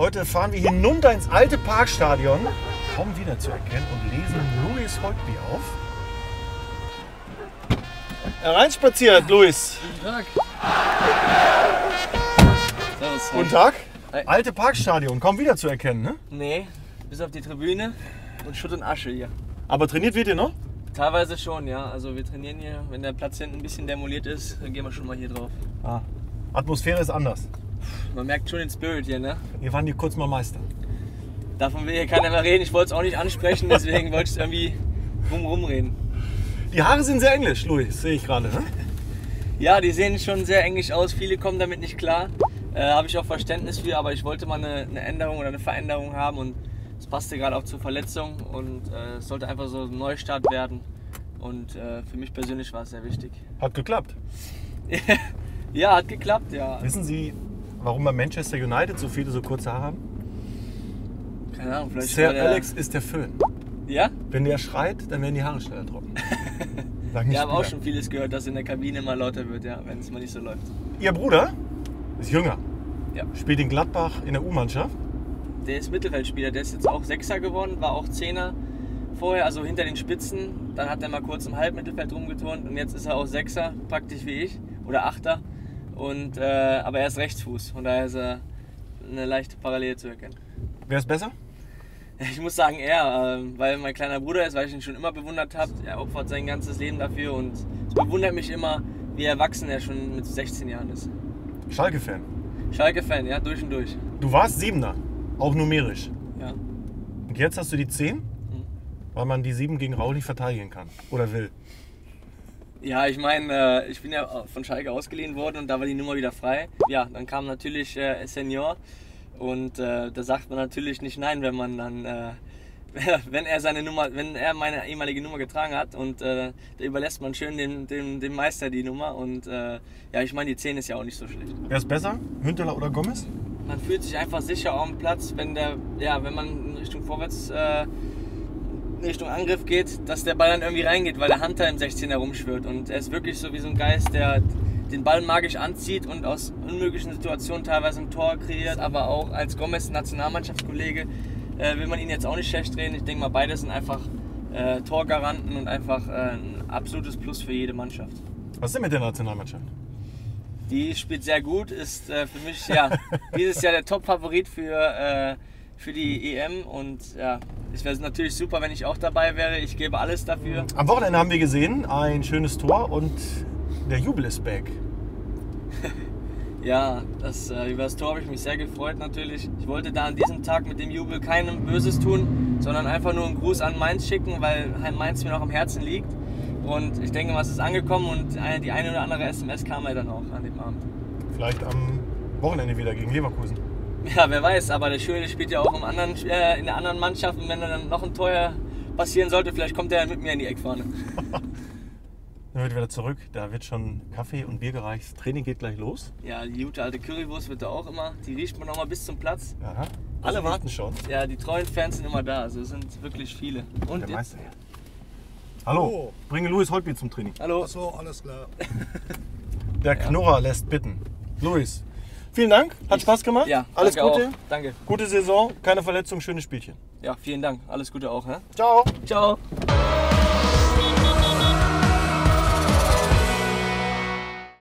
Heute fahren wir hinunter ins alte Parkstadion, kaum wieder zu erkennen, und lesen Louis Holtby auf. Hereinspaziert, Louis. Guten Tag. Servus. Guten Tag. Hi. Alte Parkstadion, kaum wieder zu erkennen, ne? Nee, bis auf die Tribüne und Schutt und Asche hier. Aber trainiert wird ihr noch? Teilweise schon, ja. Also wir trainieren hier, wenn der Platz hinten ein bisschen demoliert ist, dann gehen wir schon mal hier drauf. Ah. Atmosphäre ist anders. Man merkt schon den Spirit hier, ne? Wir waren hier kurz mal Meister. Davon will hier keiner mehr reden. Ich wollte es auch nicht ansprechen, deswegen wollte ich es irgendwie rumreden. Die Haare sind sehr englisch, Louis, sehe ich gerade, ne? Ja, die sehen schon sehr englisch aus. Viele kommen damit nicht klar. Habe ich auch Verständnis für, aber ich wollte mal eine Änderung oder eine Veränderung haben und es passte gerade auch zur Verletzung und es sollte einfach so ein Neustart werden und für mich persönlich war es sehr wichtig. Hat geklappt. Ja, hat geklappt, ja. Wissen Sie, warum bei Manchester United so viele so kurze Haare haben? Keine Ahnung, vielleicht Sir war der... Alex ist der Föhn. Ja? Wenn der schreit, dann werden die Haare schneller trocken. Sag nicht Ich habe auch Spieler. schon vieles gehört, dass in der Kabine mal lauter wird, ja, wenn es mal nicht so läuft. Ihr Bruder ist jünger, Ja. spielt in Gladbach in der U-Mannschaft. Der ist Mittelfeldspieler, der ist jetzt auch Sechser geworden, war auch Zehner vorher, also hinter den Spitzen. Dann hat er mal kurz im Halbmittelfeld rumgeturnt und jetzt ist er auch Sechser, praktisch wie ich, oder Achter. Und, aber er ist Rechtsfuß, von daher ist er eine leichte Parallele zu erkennen. Wer ist besser? Ich muss sagen er, weil mein kleiner Bruder ist, weil ich ihn schon immer bewundert habe. Er opfert sein ganzes Leben dafür und es bewundert mich immer, wie erwachsen er schon mit 16 Jahren ist. Schalke-Fan. Schalke-Fan, ja, durch und durch. Du warst Siebener, auch numerisch. Ja. Und jetzt hast du die 10, weil man die 7 gegen Raul nicht verteidigen kann oder will. Ja, ich meine, ich bin ja von Schalke ausgeliehen worden und da war die Nummer wieder frei. Ja, dann kam natürlich Senior und da sagt man natürlich nicht nein, wenn man dann, wenn er meine ehemalige Nummer getragen hat und da überlässt man schön dem Meister die Nummer und ja, ich meine, die 10 ist ja auch nicht so schlecht. Wer ist besser, Hünteler oder Gomez? Man fühlt sich einfach sicher auf dem Platz, wenn man in Richtung Vorwärts in Richtung Angriff geht, dass der Ball dann irgendwie reingeht, weil der Hunter im 16 herumschwirrt und er ist wirklich so wie so ein Geist, der den Ball magisch anzieht und aus unmöglichen Situationen teilweise ein Tor kreiert, aber auch als Gomez Nationalmannschaftskollege will man ihn jetzt auch nicht schlecht reden. Ich denke mal, beide sind einfach Torgaranten und einfach ein absolutes Plus für jede Mannschaft. Was ist denn mit der Nationalmannschaft? Die spielt sehr gut, ist für mich ja dieses Jahr der Top-Favorit für die EM und ja, es wäre natürlich super, wenn ich auch dabei wäre. Ich gebe alles dafür. Am Wochenende haben wir gesehen, ein schönes Tor und der Jubel ist back. Ja, über das Tor habe ich mich sehr gefreut natürlich. Ich wollte da an diesem Tag mit dem Jubel keinem Böses tun, sondern einfach nur einen Gruß an Mainz schicken, weil Mainz mir noch am Herzen liegt. Und ich denke mal, es ist angekommen und die eine oder andere SMS kam ja dann auch an dem Abend. Vielleicht am Wochenende wieder gegen Leverkusen. Ja, wer weiß, aber der Schöne spielt ja auch in der anderen Mannschaft und wenn dann noch ein Tor passieren sollte, vielleicht kommt er mit mir in die Eckfahne. Dann wird wieder zurück, da wird schon Kaffee und Bier gereicht. Das Training geht gleich los. Ja, die gute alte Currywurst wird da auch immer, die riecht man noch mal bis zum Platz. Aha. Alle warten schon. Ja, die treuen Fans sind immer da, also es sind wirklich viele. Und Der jetzt, Meister. Hallo, bringe Louis Holtby zum Training. hallo. Achso, alles klar. Der Knurrer lässt bitten. Louis, vielen Dank, hat Spaß gemacht. Ja, alles danke Gute. Auch. Danke. Gute Saison, keine Verletzung, schönes Spielchen. Ja, vielen Dank. Alles Gute auch. Hä? Ciao. Ciao.